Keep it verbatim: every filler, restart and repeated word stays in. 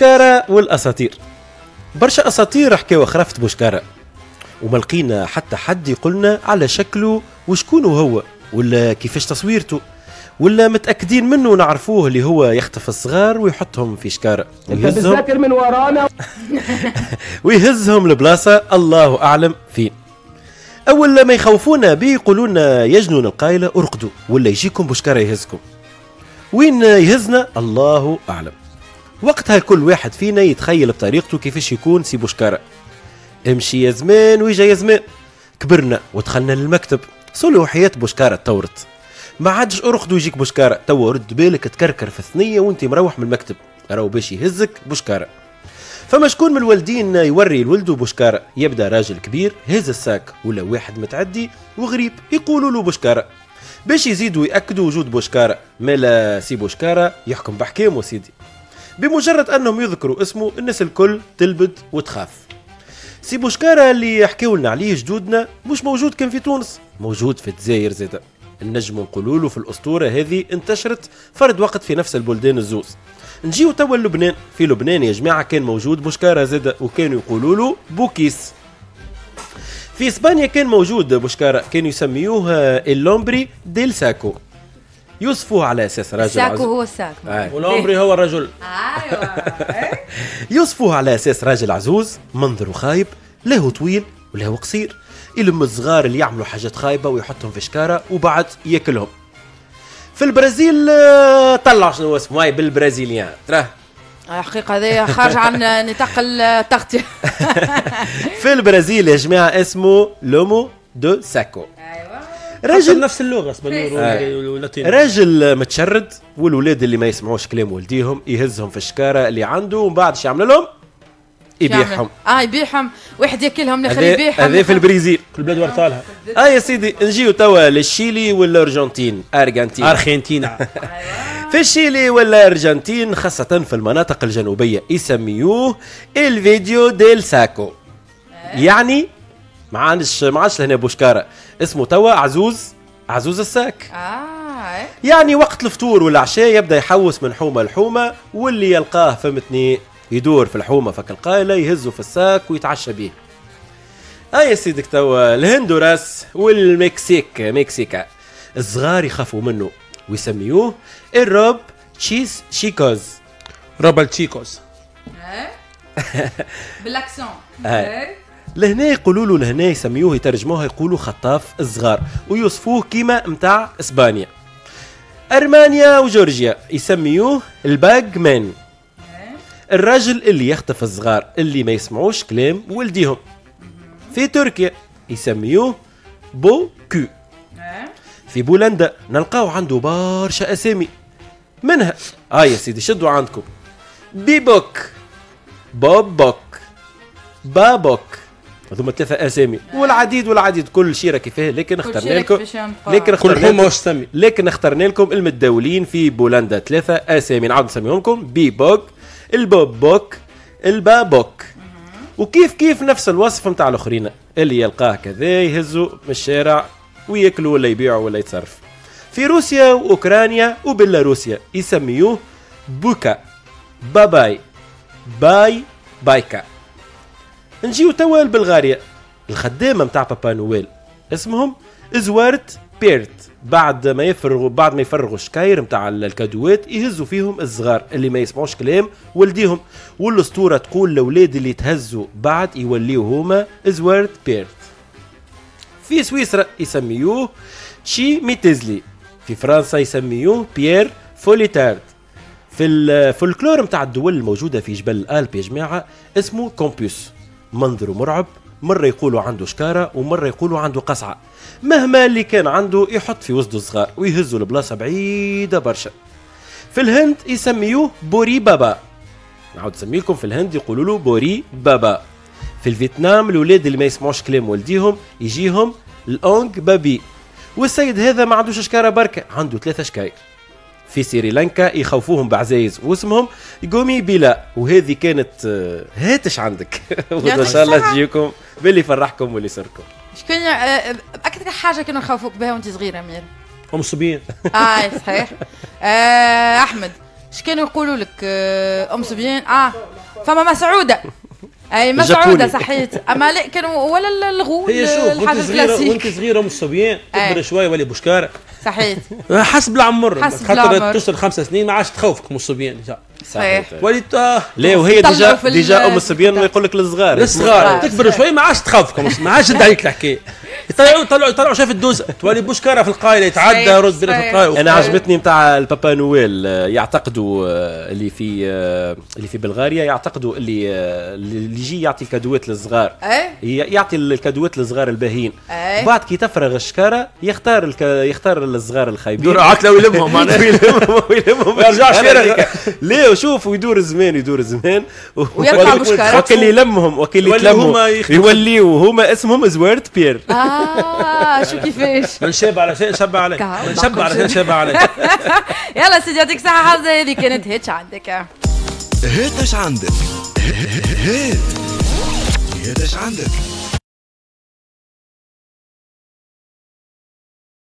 بوشكارة والأساطير. برشا أساطير حكاو خرافة بوشكارة وما لقينا حتى حد يقولنا على شكله وشكونه هو ولا كيفاش تصويرته ولا متأكدين منه ونعرفوه اللي هو يخطف الصغار ويحطهم في شكارة ويهزهم من ورانا ويهزهم لبلاصة الله أعلم فين. أول ما يخوفونا به يقولونا يجنون القايلة ارقدوا ولا يجيكم بوشكارة يهزكم. وين يهزنا الله أعلم. وقتها كل واحد فينا يتخيل بطريقته كيفاش يكون سي بوشكارة. امشي يا زمان ويجا يا زمان. كبرنا ودخلنا للمكتب صلوحيات بوشكارة تورت. ما عادش ارقد ويجيك بوشكارة، توا رد بالك تكركر في الثنية وانت مروح من المكتب راهو باش يهزك بوشكارة. فما شكون من الوالدين يوري لولده بوشكارة، يبدا راجل كبير هز الساك ولا واحد متعدي وغريب يقولوا له بوشكارة باش يزيدوا ياكدوا وجود بوشكارة. مالا سي بوشكارة يحكم بحكامه سيدي. بمجرد انهم يذكروا اسمه الناس الكل تلبد وتخاف. سي بوشكارة اللي حكاو لنا عليه جدودنا مش موجود كان في تونس، موجود في الجزائر زاده. النجم نقولوا له في الاسطوره هذه انتشرت فرد وقت في نفس البلدان الزوز. نجيو توا لبنان، في لبنان يا جماعه كان موجود بوشكارة زاده وكانوا يقولوا له بوكيس. في اسبانيا كان موجود بوشكارة كانوا يسميوه اللومبري ديل ساكو، يوصفوه على اساس راجل ساكو عزوز. هو الساك آه. واللومبري هو الرجل. ايوه يوصفوه على اساس راجل عزوز منظره خايب، له طويل وله قصير، يلم الصغار اللي يعملوا حاجات خايبه ويحطهم في شكاره وبعد ياكلهم. في البرازيل طلع شنو اسمه هاي بالبرازيليان تراه حقيقة هذه خارج عن نطاق التغطية. في البرازيل يا جماعة اسمه لومو دو ساكو. ايوه راجل نفس اللغة اسبانيول واللاتيني. راجل متشرد والولاد اللي ما يسمعوش كلام والديهم يهزهم في الشكارة اللي عنده ومن بعد شو يعمل لهم؟ يبيعهم. اه يبيعهم، واحد ياكلهم الاخر يبيعهم. هذا في البرازيل كل بلاد ورثالها. اه يا سيدي نجيو توا للشيلي والارجنتين ارجنتين ارجنتينا. في الشيلي والارجنتين خاصة في المناطق الجنوبية يسميوه الفيديو ديل ساكو. يعني ما عادش ما عادش لهنا بوشكارة، اسمه توا عزوز عزوز الساك. اه يعني وقت الفطور والعشاء يبدا يحوس من حومة لحومة واللي يلقاه فهمتني يدور في الحومة فك القايلة يهزه في الساك ويتعشى به. اه يا سيدك توا الهندوراس والمكسيك مكسيكا الصغار يخافوا منه ويسميوه الروب تشيز شيكوز. روبال تشيكوز. بالاكسون. لهنا يقولوا له لهنا يسميوه يترجموها يقولوا خطاف الصغار ويوصفوه كيما متاع اسبانيا. ارمانيا وجورجيا يسميوه الباج مان، الراجل اللي يخطف الصغار اللي ما يسمعوش كلام والديهم. في تركيا يسميوه بو كو. في بولندا نلقاو عنده برشا اسامي منها اه يا سيدي شدوا عندكم بيبوك بوبوك بابوك، هذوما ثلاثة اسامي والعديد والعديد كل شيء كيفاه. لكن اخترنا لكم لكن كل حومة واش تسمي لكن اخترنا لكم المتداولين في بولندا ثلاثة اسامي نعاود نسميهم لكم بيبوك البوبوك البابوك. وكيف كيف نفس الوصف نتاع الاخرين اللي يلقاه كذا يهزوا من الشارع وياكلوا ولا يبيعوا ولا يتصرف. في روسيا واوكرانيا وبيلاروسيا يسميوه بوكا باباي باي بايكا. نجيو توا لبلغاريا الخدامه نتاع بابا نويل اسمهم ازوارت بيرت. بعد ما يفرغوا بعد ما يفرغوا الشكاير نتاع الكادوات يهزوا فيهم الصغار اللي ما يسمعوش كلام والديهم، والاسطوره تقول الاولاد اللي تهزوا بعد يوليو هما ازوارت بيرت. في سويسرا يسميوه تشي ميتيزلي. في فرنسا يسميوه بيير فوليتارد. في الفولكلور نتاع الدول الموجوده في جبل الألب يا جماعه اسمه كومبوس، منظره مرعب، مره يقولوا عنده شكاره ومره يقولوا عنده قصعه. مهما اللي كان عنده يحط في وسط الصغار ويهزوا لبلاصه بعيده برشا. في الهند يسميوه بوري بابا، نعاود نسميلكم في الهند يقولوا له بوري بابا. في الفيتنام الاولاد اللي ما يسمعوش كلام والديهم يجيهم الأونغ بابي، والسيد هذا ما عندوش شكاره بركه عنده ثلاثه شكاير. في سريلانكا يخوفوهم بعزايز واسمهم يقومي بلا، وهذه كانت هاتش عندك. وان شاء الله تجيكم باللي يفرحكم واللي يسركم. شكون اكثر حاجه كانوا يخوفوك بها وانت صغيره امير؟ ام الصبيان. اه صحيح. آه احمد اش كانوا يقولوا لك ام صبيان؟ اه فما مسعوده اي مسعوده الجابوني. صحيت اما لا كانوا ولا الغول هي شوف الحاجه وانت صغيره وانت الكلاسيك صغيره ام الصبيان تكبر أي. شويه ولي بوشكاره صحيت حسب العمر حسب خاطر العمر. توصل خمس سنين ما عادش تخوفك ام الصبيان ديجا صحيح وليت آه، لا وهي يطلعوا ديجا في ال- ديجا ام الصبيان ما يقول لك الصغار الصغار صغار. تكبر شوي ما عادش تخوفكم ما عادش تدعي عليك الحكايه يطلعوا يطلعوا يطلعوا شاف الدوز تولي بوشكاره في القايله يتعدى صحيح. رد بينا في صحيح. القايله انا عجبتني نتاع البابا نويل آه، يعتقدوا آه، اللي في آه، اللي في بلغاريا يعتقدوا اللي آه، اللي يجي يعطي الكادوات للصغار اي ي- يعطي الكادوات للصغار الباهين أي. بعد كي تفرغ الشكاره يختار الك... يختار الصغار الخايبين دور عقله ويلمهم معناها ويلمهم ويلمهم ما يرجعش بالشكارة فيها. هذيك. ليه وشوف ويدور زمان يدور زمان و- ويطلع بشكارة. وكل اللي يلمهم وكل اللي يوليو يتلموا هما يختفوا. يوليو هما اسمهم زوارد بير اه شو كيفاش نشاب على شيء نشب عليه كهو. نشب على شيء نشب عليه يلا سيدي يعطيك الصحة حافظة هذه كانت هيتش عندك هات اش عندك هات هات اش عندك